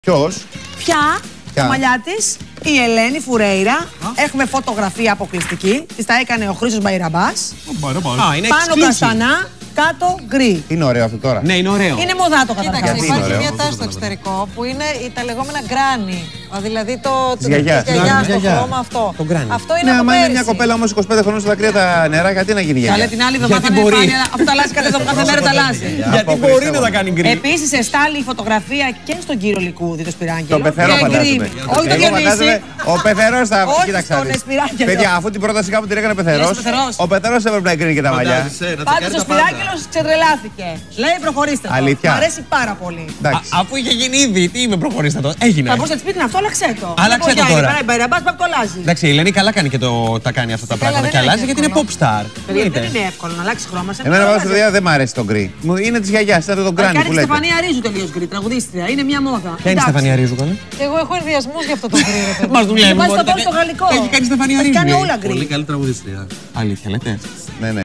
Ποιος? Ποια? Τα μαλλιά της, η Ελένη Φουρέιρα. Έχουμε φωτογραφία αποκλειστική. Της τα έκανε ο Χρήστος Μπαϊραμπάς. Πάνω καστανά, κάτω γκρι. Είναι ωραίο αυτό τώρα. Ναι, είναι ωραίο. Είναι μοδάτο καταρχάς. Κοίταξε, υπάρχει μια τάση στο εξωτερικό που είναι τα λεγόμενα γκράνι. Δηλαδή το γιαγιάς. γιαγιά στο χρώμα αυτό. Αυτό είναι Ναι, από άμα είναι πέρυσι. μια κοπέλα όμως 25 χρόνων στα δακρύα τα νερά, γιατί να γίνει Καλέ γιαγιά. την άλλη εβδομάδα με μπορεί. πάλι, αυτό τα αλλάζει κάθε μέρα, τα αλλάζει. Γιατί μπορεί να τα κάνει γκρι. Επίσης εστάλει η φωτογραφία και στον κύριο Λικούδη, το Σπυράγγελο. Τον Πεθερό και γκρι. φαντάζομαι. Όχι τον Εγώ φαντάζομαι, Διονύση. ο Πεθερός θα... Όχι Κοίταξε στον να δεις. Σπυράγγελο. Παιδιά, αφού την πρόταση κάπου την έκανε ο Πεθερός, Πεθερός. ο Πεθερός έπρεπε να εγκρίνει και τα μαλλιά. Πάντως ο Σπυράγγελος ξετρελάθηκε. Λέει προχωρήστε το. Αλήθεια. Μ' αρέσει πάρα πολύ. Εντάξει. Αφού είχε γίνει ήδη, τι είμαι προχωρήστε το. Έγινε. Θα μπορούσε να της πείτε αυτό, άλλαξε το. Άλλαξε το τώρα. Μπαϊραμπάς πάει το αλλάζει. Εντάξει, η Ελένη καλά κάνει και τα κάνει αυτά τα πράγματα και αλλάζει γιατί είναι pop star. Παιδιά, δεν είναι εύκολο να αλλάξει χρώμα. Εμένα πάντως παιδιά δεν μ' αρέσει το γκρι. Είναι της γιαγιάς, είναι το γκράνι Κάνει που τη λέτε. Στεφανία Ρίζου τελείως γκρι, τραγουδίστρια. Είναι μια μόδα. Ποια είναι η Στεφανία Ρίζου, καλέ? Και εγώ έχω ενδιασμούς για αυτό το γκρι, ρε παιδί. Μας δουλεύει. Πάει στο γαλλικό. Έχει κάνει Στεφανία Έχει Ρίζου. κάνει όλα γκρι. Πολύ καλή τραγουδίστρια. Αλήθεια, λέτε. Ναι, ναι.